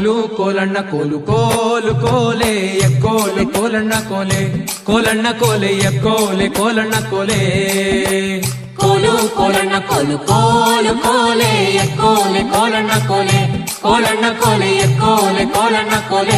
ಕೋಲು ಕೋಲಣ್ಣ ಕೋಲು ಕೋಲು ಕೋಲೆ ಎಕ್ಕೋಲೆ ಕೋಲಣ್ಣ ಕೋಲೆ ಕೋಲಣ್ಣ ಕೋಲೆ ಎಕ್ಕೋಲೆ ಕೋಲಣ್ಣ ಕೋಲೆ ಕೋಲು ಕೋಲಣ್ಣ ಕೋಲು ಕೋಲು ಕೋಲೆ ಎಕ್ಕೋಲೆ ಕೋಲಣ್ಣ ಕೋಲೆ ಕೋಲಣ್ಣ ಕೋಲೆ ಎಕ್ಕೋಲೆ ಕೋಲಣ್ಣ ಕೋಲೆ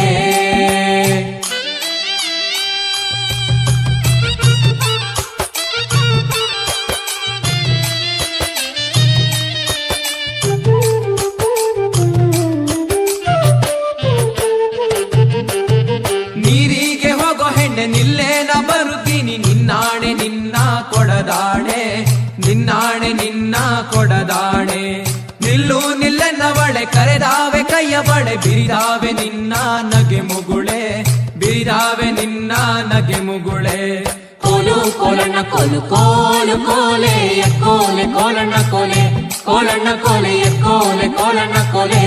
ನೀರಿಗೆ ಹೋಗೋ ಹೆಣ್ಣೆ ನಿಲ್ಲೇನ ಬರುತ್ತೀನಿ ನಿನ್ನಾಣೆ ನಿನ್ನ ಕೊಡದಾಣೆ ನಿನ್ನಾಣೆ ನಿನ್ನ ಕೊಡದಾಣೆ ನಿಲ್ಲು ನಿಲ್ಲೆನ್ನವಳೆ ಕರೆದಾವೆ ಕೈಯ ಬಳೆ ಬಿರಿದಾವೆ ನಿನ್ನ ನಗೆ ಮುಗುಳೆ ಬಿರಿದಾವೆ ನಿನ್ನ ನಗೆ ಮುಗುಳೆ ಕೋಲು ಕೋಲಣ್ಣ ಕೋಲು ಕೋಲು ಕೋಲೆ ಎಕ್ಕೋಲೆ ಕೋಲಣ್ಣ ಕೋಲೆ ಕೋಲಣ್ಣ ಕೋಲೆ ಎಕ್ಕೋಲೆ ಕೋಲಣ್ಣ ಕೋಲೆ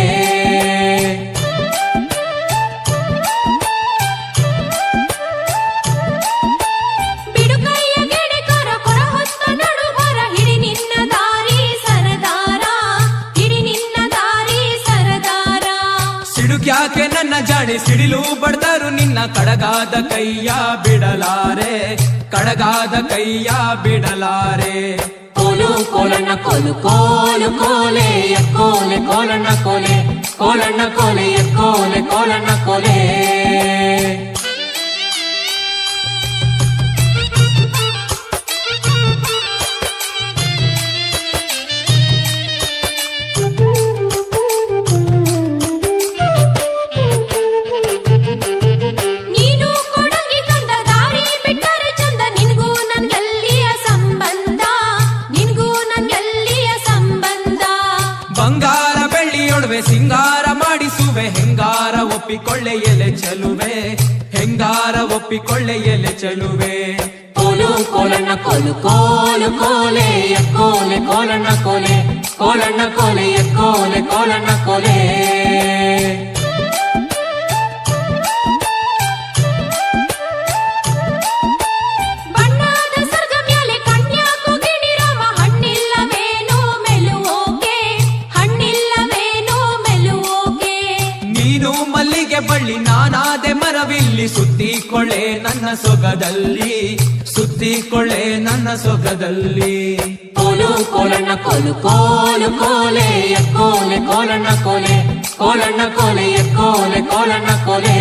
ಯಾಕೆ ನನ್ನ ಜಾಣೆ ಸಿಡಿಲು ಬಡ್ದರು ನಿನ್ನ ಕಡಗಾದ ಕೈಯ ಬಿಡಲಾರೆ ಕಡಗಾದ ಕೈಯ ಬಿಡಲಾರೆ ಕೋಲು ಕೋಲಣ್ಣ ಕೋಲು ಕೋಲು ಕೋಲೆ ಎಕ್ಕೋಲೆ ಕೋಲಣ್ಣ ಕೋಲೆ ಕೋಲಣ್ಣ ಕೋಲೆ ಎಕ್ಕೋಲೆ ಕೋಲಣ್ಣ ಕೋಲೆ ಬಂಗಾರ ಬೆಳ್ಳಿಯೊಡವೆ ಸಿಂಗಾರ ಮಾಡಿಸುವೆ ಹೆಂಗಾರ ಒಪ್ಪಿಕೊಳ್ಳೆ ಎಲೆ ಚೆಲುವೆ ಹೆಂಗಾರ ಒಪ್ಪಿಕೊಳ್ಳೆ ಎಲೆ ಚೆಲುವೆ ಕೋಲು ಕೋಲಣ್ಣ ಕೋಲು ಕೋಲು ಕೋಲೆ ಎಕ್ಕೋಲೆ ಕೋಲಣ್ಣ ಕೋಲೆ ಕೋಲಣ್ಣ ಕೋಲೆ ಎಕ್ಕೋಲೆ ಕೋಲಣ್ಣ ಕೋಲೆ ಬಳ್ಳಿ ನಾನಾದೆ ಮರವಿಲ್ಲಿ ಸುತ್ತಿಕೊಳ್ಳೆ ನನ್ನ ಸೊಗದಲ್ಲಿ ಸುತ್ತಿಕೊಳ್ಳೆ ನನ್ನ ಸೊಗದಲ್ಲಿ ಕೋಲು ಕೋಲಣ್ಣ ಕೋಲು ಕೋಲು ಕೋಲೆ ಎಕ್ಕೋಲೆ ಕೋಲಣ್ಣ ಕೋಲೆ ಕೋಲಣ್ಣ ಕೋಲೆ ಎಕ್ಕೋಲೆ ಕೋಲಣ್ಣ ಕೋಲೆ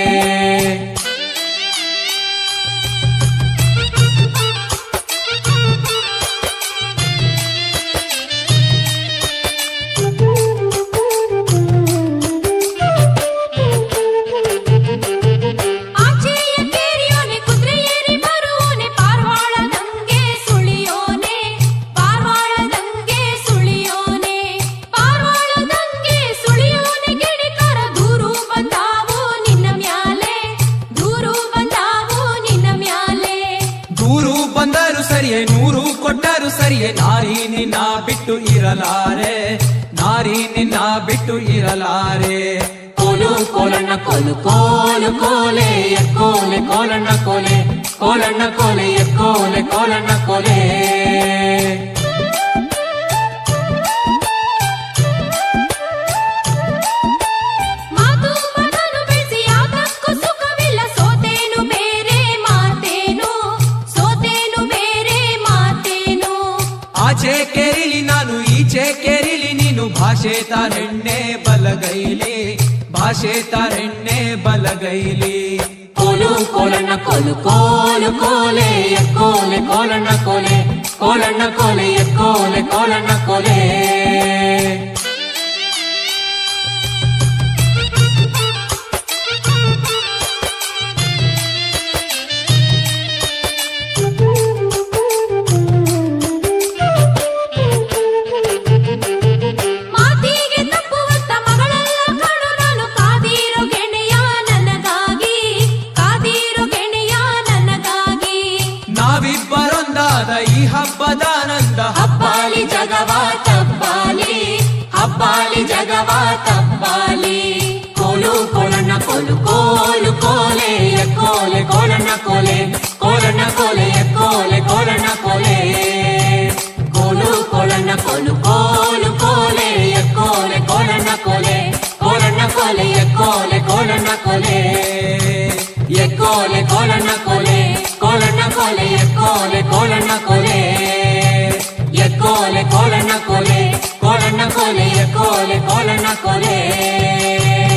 ನೂರು ಕೊಟ್ಟರು ಸರಿಯೇ ನಾರಿ ನಿನ್ನ ಬಿಟ್ಟು ಇರಲಾರೆ ನಾರಿ ನಿನ್ನ ಬಿಟ್ಟು ಇರಲಾರೆ ಕೋಲು ಕೋಲಣ್ಣ ಕೋಲು ಕೋಲು ಕೋಲೆ ಎಕ್ಕೋಲೆ ಕೋಲಣ್ಣ ಕೋಲೆ ಕೋಲಣ್ಣ ಕೋಲೆ ಎಕ್ಕೋಲೆ ಕೋಲಣ್ಣ ಕೋಲೆ ಆಚೆ ಕೆರಿಲಿ ನಾನು ಈಚೆ ಕೆರಿಲಿ ನೀನು ಭಾಷೆ ತಾರೆಣ್ಣೆ ಬಲಗೈಲಿ ಭಾಷೆ ತಾರೆಣ್ಣೆ ಬಲಗೈಲಿ ಕೋಲು ಕೋಲಣ್ಣ ಕೋಲು ಕೋಲು ಕೋಲೆ ಎಕ್ಕೋಲೆ ಕೋಲಣ್ಣ ಕೋಲೆ ಕೋಲಣ್ಣ ಕೋಲೆ ಎಕ್ಕೋಲೆ ಕೋಲಣ್ಣ ಕೋಲೆ ನಾವಿಬ್ಬರೊಂದಾದ ಈ ಹಬ್ಬದಾನಂದ ಹಬ್ಬಾಲಿ ಜಗವ ತಬ್ಬಾಲಿ ಹಬ್ಬಾಲಿ ಜಗವ ತಬ್ಬಾಲಿ ಕೋಲು ಕೋಲಣ್ಣ ಕೋಲು ಕೋಲು ಕೋಲೆ ಎಕ್ಕೋಲೆ ಕೋಲಣ್ಣ ಕೋಲೆ ಕೋಲಣ್ಣ ಕೋಲೆ ಎಕ್ಕೋಲೆ ಕೋಲಣ್ಣ ಕೋಲೆ ಕೋಲು ಕೋಲಣ್ಣ ಕೋಲು ಕೋಲು ಕೋಲೆ ಎಕ್ಕೋಲೆ ಕೋಲಣ್ಣ ಕೋಲೆ ಕೋಲಣ್ಣ ಕೋಲೆ ಎಕ್ಕೋಲೆ ಕೋಲಣ್ಣ ಕೋಲೆ ಎಕ್ಕೋಲೆ ಕೋಲಣ್ಣ ಕೋಲೆ ಕೋಲಣ್ಣ ಕೋಲೆ ಎಕ್ಕೋಲೆ ಕೋಲಣ್ಣ ಕೋಲೆ ಎಕ್ಕೋಲೆ ಕೋಲಣ್ಣ ಕೋಲೆ ಕೋಲಣ್ಣ ಕೋಲೆ ಎಕ್ಕೋಲೆ ಕೋಲಣ್ಣ ಕೋಲೆ